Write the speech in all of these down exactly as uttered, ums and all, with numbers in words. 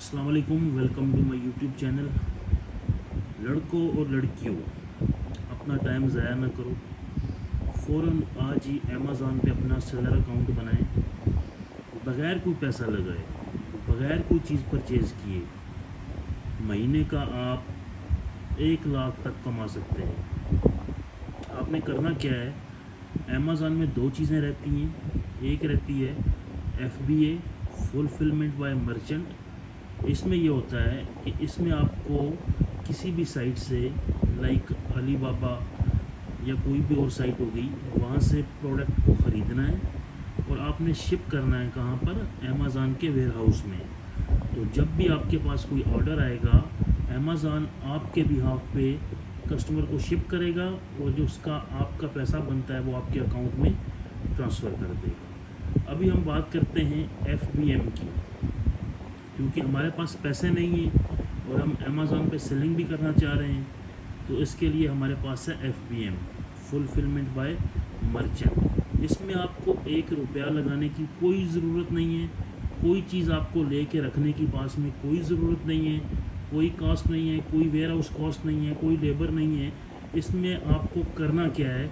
अस्सलाम वालेकुम, welcome to my YouTube channel. लड़कों और लड़कियों, अपना टाइम ज़ाया ना करो, फ़ौरन आज ही अमेज़ॉन पे अपना सेलर अकाउंट बनाएं। बग़ैर कोई पैसा लगाए, बग़ैर कोई चीज़ परचेज़ किए महीने का आप एक लाख तक कमा सकते हैं। आपने करना क्या है, अमेज़ॉन में दो चीज़ें रहती हैं। एक रहती है F B A, fulfilment by merchant. इसमें ये होता है कि इसमें आपको किसी भी साइट से, लाइक अली बाबा या कोई भी और साइट हो गई, वहाँ से प्रोडक्ट को ख़रीदना है और आपने शिप करना है कहाँ पर, अमेज़ॉन के वेयर हाउस में। तो जब भी आपके पास कोई ऑर्डर आएगा, अमेज़ॉन आपके बिहाफ पे कस्टमर को शिप करेगा और जो उसका आपका पैसा बनता है वो आपके अकाउंट में ट्रांसफ़र कर देगा। अभी हम बात करते हैं एफ बी एम की, क्योंकि हमारे पास पैसे नहीं हैं और हम अमेज़ॉन पे सेलिंग भी करना चाह रहे हैं, तो इसके लिए हमारे पास है F B M, fulfilment by merchant. इसमें आपको एक रुपया लगाने की कोई ज़रूरत नहीं है, कोई चीज़ आपको ले के रखने की पास में कोई ज़रूरत नहीं है, कोई कॉस्ट नहीं है, कोई वेयर हाउस कॉस्ट नहीं है, कोई लेबर नहीं है। इसमें आपको करना क्या है,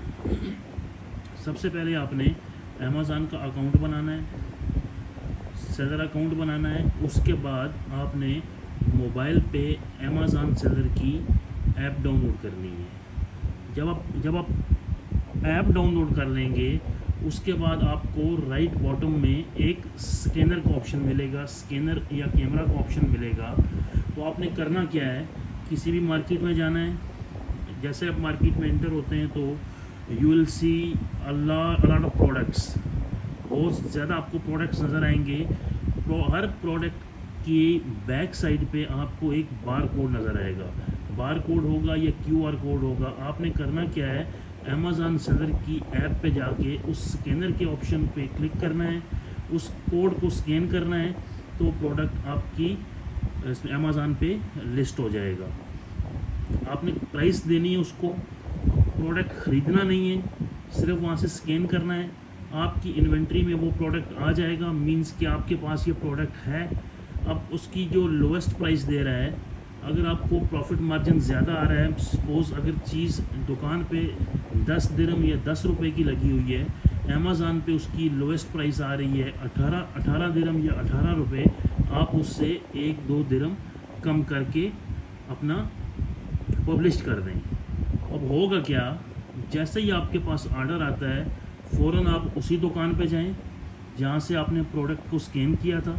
सबसे पहले आपने अमेज़ॉन का अकाउंट बनाना है, सेलर अकाउंट बनाना है। उसके बाद आपने मोबाइल पे अमेज़ॉन सेलर की ऐप डाउनलोड करनी है। जब आप जब आप ऐप डाउनलोड कर लेंगे, उसके बाद आपको राइट बॉटम में एक स्कैनर का ऑप्शन मिलेगा, स्कैनर या कैमरा का ऑप्शन मिलेगा। तो आपने करना क्या है, किसी भी मार्केट में जाना है। जैसे आप मार्केट में एंटर होते हैं तो you will see a lot of products, बहुत ज़्यादा आपको प्रोडक्ट्स नज़र आएंगे। प्रो, हर प्रोडक्ट की बैक साइड पे आपको एक बार कोड नज़र आएगा, बार कोड होगा या क्यू आर कोड होगा। आपने करना क्या है, अमेज़ॉन सेलर की ऐप पे जाके उस स्कैनर के ऑप्शन पे क्लिक करना है, उस कोड को स्कैन करना है, तो प्रोडक्ट आपकी अमेज़ॉन पे लिस्ट हो जाएगा। आपने प्राइस देनी है उसको, प्रोडक्ट ख़रीदना नहीं है, सिर्फ वहाँ से स्कैन करना है, आपकी इन्वेंट्री में वो प्रोडक्ट आ जाएगा। मींस कि आपके पास ये प्रोडक्ट है। अब उसकी जो लोएस्ट प्राइस दे रहा है, अगर आपको प्रॉफिट मार्जिन ज़्यादा आ रहा है, सपोज़ अगर चीज़ दुकान पे दस दिरहम या दस रुपए की लगी हुई है, अमेज़ॉन पे उसकी लोएस्ट प्राइस आ रही है अठारह अठारह दिरहम या अठारह रुपये, आप उससे एक दो दिरहम कम करके अपना पब्लिश कर दें। अब होगा क्या, जैसे ही आपके पास ऑर्डर आता है, फ़ौरन आप उसी दुकान पे जाएं जहाँ से आपने प्रोडक्ट को स्कैन किया था,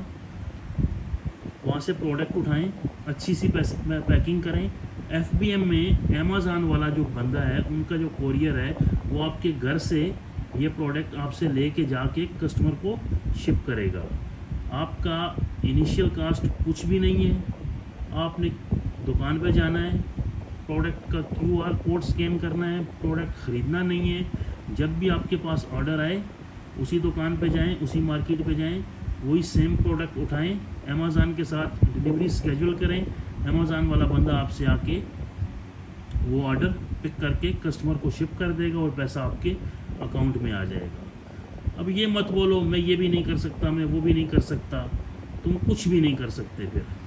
वहाँ से प्रोडक्ट उठाएं, अच्छी सी पैकिंग करें। एफ बी एम में अमेज़ॉन वाला जो बंदा है, उनका जो कोरियर है, वो आपके घर से ये प्रोडक्ट आपसे लेके जाके कस्टमर को शिप करेगा। आपका इनिशियल कास्ट कुछ भी नहीं है। आपने दुकान पे जाना है, प्रोडक्ट का क्यू आर कोड स्कैन करना है, प्रोडक्ट ख़रीदना नहीं है। जब भी आपके पास ऑर्डर आए, उसी दुकान पे जाएं, उसी मार्केट पे जाएं, वही सेम प्रोडक्ट उठाएं, अमेज़ॉन के साथ डिलीवरी स्केड्यूल करें। अमेज़ॉन वाला बंदा आपसे आके वो ऑर्डर पिक करके कस्टमर को शिप कर देगा और पैसा आपके अकाउंट में आ जाएगा। अब ये मत बोलो मैं ये भी नहीं कर सकता, मैं वो भी नहीं कर सकता, तुम कुछ भी नहीं कर सकते फिर।